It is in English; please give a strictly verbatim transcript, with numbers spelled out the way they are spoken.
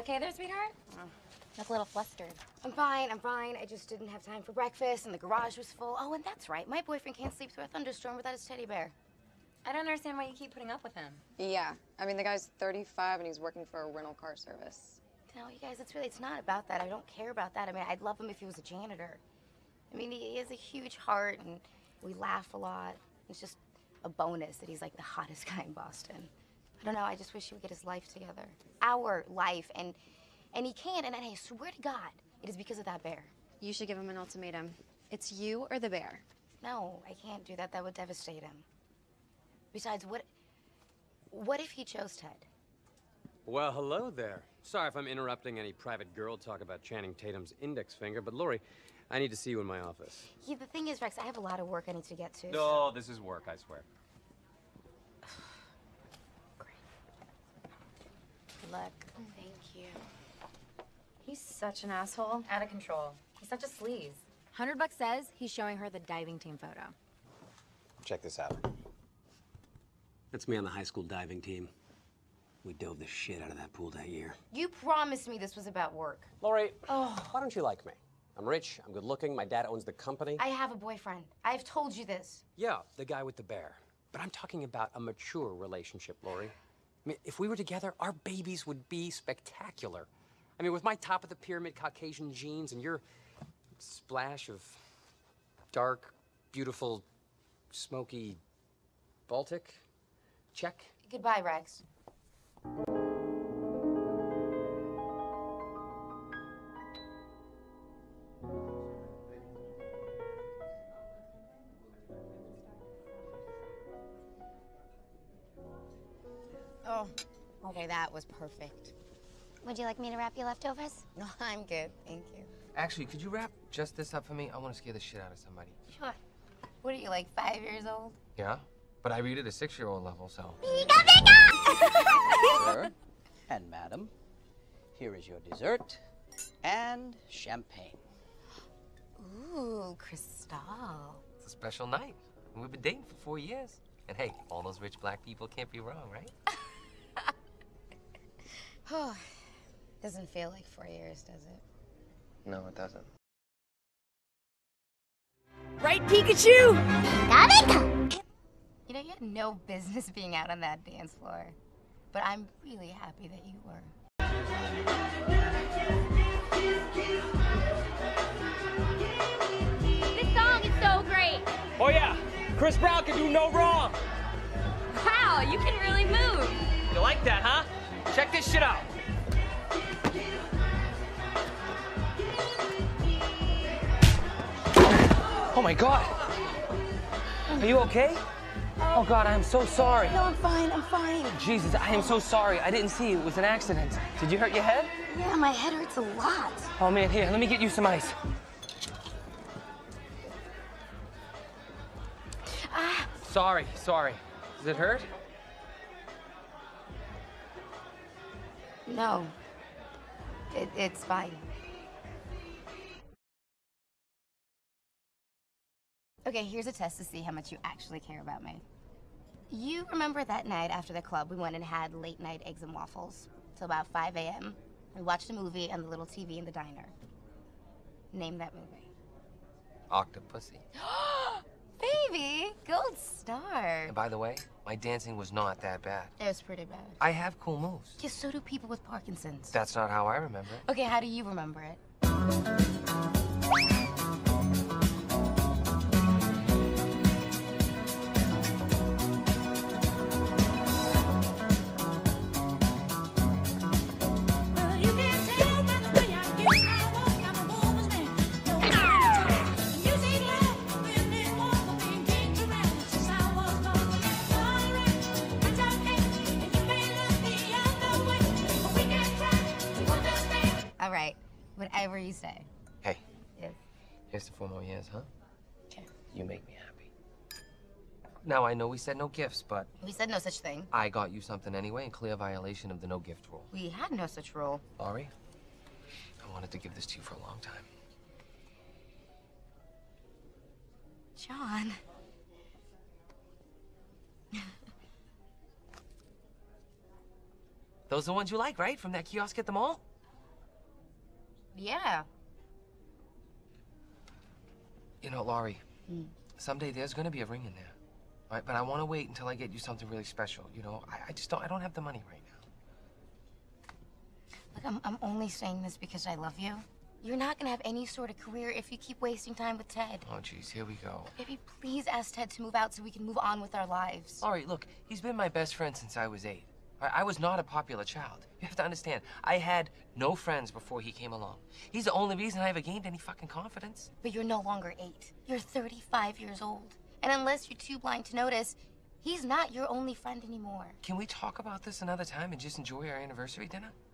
okay there, sweetheart? Oh. Look a little flustered. I'm fine, I'm fine. I just didn't have time for breakfast and the garage was full. Oh, and that's right. My boyfriend can't sleep through a thunderstorm without his teddy bear. I don't understand why you keep putting up with him. Yeah. I mean, the guy's thirty-five and he's working for a rental car service. No, you guys, it's really, it's not about that. I don't care about that. I mean, I'd love him if he was a janitor. I mean, he has a huge heart and we laugh a lot. It's just a bonus that he's like the hottest guy in Boston. I don't know, I just wish he would get his life together. Our life, and and he can't, and I swear to God, it is because of that bear. You should give him an ultimatum. It's you or the bear. No, I can't do that. That would devastate him. Besides, what, what if he chose Ted? Well, hello there. Sorry if I'm interrupting any private girl talk about Channing Tatum's index finger, but Lori, I need to see you in my office. Yeah, the thing is, Rex, I have a lot of work I need to get to. No, this is work, I swear. Great. Good luck. Thank you. He's such an asshole. Out of control. He's such a sleaze. Hundred bucks says he's showing her the diving team photo. Check this out. That's me on the high school diving team. We dove the shit out of that pool that year. You promised me this was about work. Lori, oh, why don't you like me? I'm rich, I'm good looking, my dad owns the company. I have a boyfriend. I've told you this. Yeah, the guy with the bear. But I'm talking about a mature relationship, Lori. I mean, if we were together, our babies would be spectacular. I mean, with my top of the pyramid Caucasian genes and your splash of dark, beautiful, smoky Baltic, check. Goodbye, Rex. Oh, okay, that was perfect. Would you like me to wrap your leftovers? No, I'm good, thank you. Actually, could you wrap just this up for me? I want to scare the shit out of somebody. Sure. What are you, like five years old? Yeah, but I read at a six-year-old level, so. Sir and madam, here is your dessert and champagne. Ooh, Cristal. It's a special night. We've been dating for four years. And hey, all those rich black people can't be wrong, right? Oh, doesn't feel like four years, does it? No, it doesn't. Right, Pikachu? Got it! You know, you had no business being out on that dance floor. But I'm really happy that you were. This song is so great. Oh yeah, Chris Brown can do no wrong. Wow, you can really move. You like that, huh? Check this shit out. Oh my God. Are you okay? Oh God, I am so sorry. No, I'm fine, I'm fine. Jesus, I am so sorry. I didn't see you. It was an accident. Did you hurt your head? Yeah, my head hurts a lot. Oh man, here, let me get you some ice. Ah. Sorry, sorry. Does it hurt? No. It, it's fine. Okay, here's a test to see how much you actually care about me. You remember that night after the club, we went and had late night eggs and waffles till about five A M We watched a movie on the little T V in the diner. Name that movie. Octopussy. Baby, gold star. And by the way, my dancing was not that bad. It was pretty bad. I have cool moves. Yeah, so do people with Parkinson's. That's not how I remember it. Okay, how do you remember it? All right, whatever you say. Hey. Yes. Here's to four more years, huh? Okay. You make me happy. Now, I know we said no gifts, but... We said no such thing. I got you something anyway in clear violation of the no gift rule. We had no such rule. Laurie, I wanted to give this to you for a long time. John. Those are the ones you like, right? From that kiosk at the mall? Yeah. You know, Laurie, Mm. someday there's gonna be a ring in there. All right, but I want to wait until I get you something really special. You know, I, I just don't, I don't have the money right now. Look, I'm, I'm only saying this because I love you. You're not gonna have any sort of career if you keep wasting time with Ted. Oh, jeez, here we go. Baby, please ask Ted to move out so we can move on with our lives. Laurie, look, he's been my best friend since I was eight. I, I was not a popular child. You have to understand, I had no friends before he came along. He's the only reason I ever gained any fucking confidence. But you're no longer eight. You're thirty-five years old. And unless you're too blind to notice, he's not your only friend anymore. Can we talk about this another time and just enjoy our anniversary dinner?